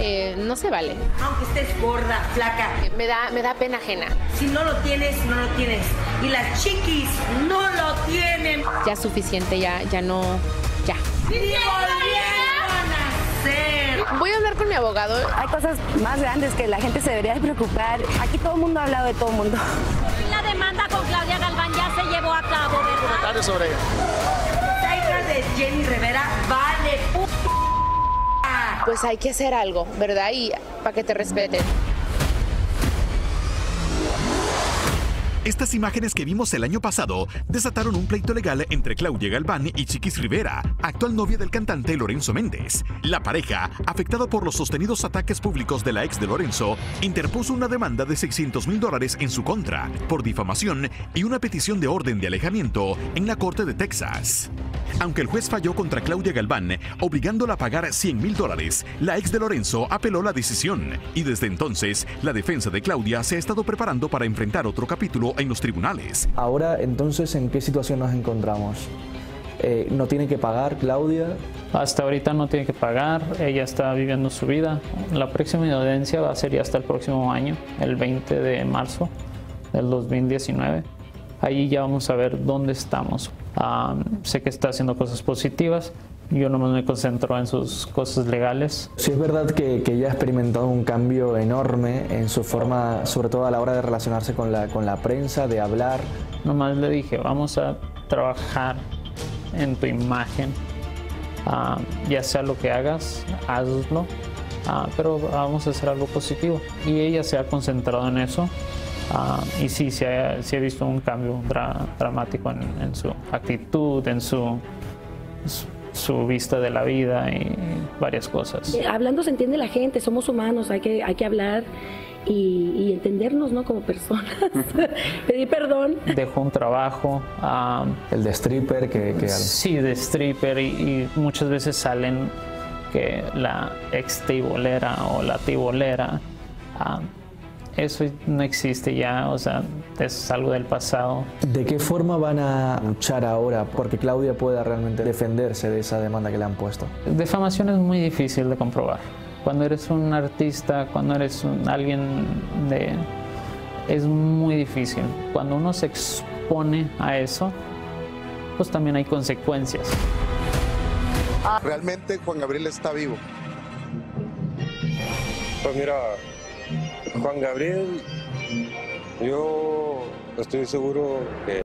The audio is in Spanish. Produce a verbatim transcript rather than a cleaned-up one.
eh, no se vale. Aunque estés gorda, flaca. Me da, me da pena ajena. Si no lo tienes, no lo tienes. Y las chiquis no lo tienen. Ya es suficiente, ya, ya no, ya. ¡Ni volvieron a nacer! Voy a hablar con mi abogado. Hay cosas más grandes que la gente se debería de preocupar. Aquí todo el mundo ha hablado de todo el mundo. La demanda con Claudia Galván ya se llevó a cabo, ¿verdad? Comentarios sobre ella. La hija de Jenny Rivera vale p***. Pues hay que hacer algo, ¿verdad? Y para que te respeten. Estas imágenes que vimos el año pasado desataron un pleito legal entre Claudia Galván y Chiquis Rivera, actual novia del cantante Lorenzo Méndez. La pareja, afectada por los sostenidos ataques públicos de la ex de Lorenzo, interpuso una demanda de seiscientos mil dólares en su contra por difamación y una petición de orden de alejamiento en la Corte de Texas. Aunque el juez falló contra Claudia Galván, obligándola a pagar cien mil dólares, la ex de Lorenzo apeló la decisión y desde entonces la defensa de Claudia se ha estado preparando para enfrentar otro capítulo en los tribunales. Ahora, entonces, ¿en qué situación nos encontramos? Eh, ¿No tiene que pagar Claudia? Hasta ahorita no tiene que pagar, ella está viviendo su vida. La próxima audiencia va a ser ya hasta el próximo año, el veinte de marzo del dos mil diecinueve. Ahí ya vamos a ver dónde estamos. Um, sé que está haciendo cosas positivas. Yo nomás me concentro en sus cosas legales. Sí, es verdad que, que ella ha experimentado un cambio enorme en su forma, sobre todo a la hora de relacionarse con la, con la prensa, de hablar. Nomás le dije, vamos a trabajar en tu imagen. Uh, ya sea lo que hagas, hazlo. Uh, pero vamos a hacer algo positivo. Y ella se ha concentrado en eso. Uh, y sí, se ha, se ha visto un cambio dra dramático en, en su actitud, en su... su su vista de la vida y varias cosas. Eh, hablando se entiende la gente, somos humanos, hay que, hay que hablar y, y entendernos, ¿no? Como personas. Pedir perdón. Dejó un trabajo. Um, El de stripper. que, que Sí, de stripper y, y muchas veces salen que la ex tibolera o la tibolera, um, eso no existe ya, o sea, es algo del pasado. ¿De qué forma van a luchar ahora porque Claudia pueda realmente defenderse de esa demanda que le han puesto? Difamación es muy difícil de comprobar. Cuando eres un artista, cuando eres un, alguien de... es muy difícil. Cuando uno se expone a eso, pues también hay consecuencias. ¿Realmente Juan Gabriel está vivo? Pues mira, Juan Gabriel, yo estoy seguro que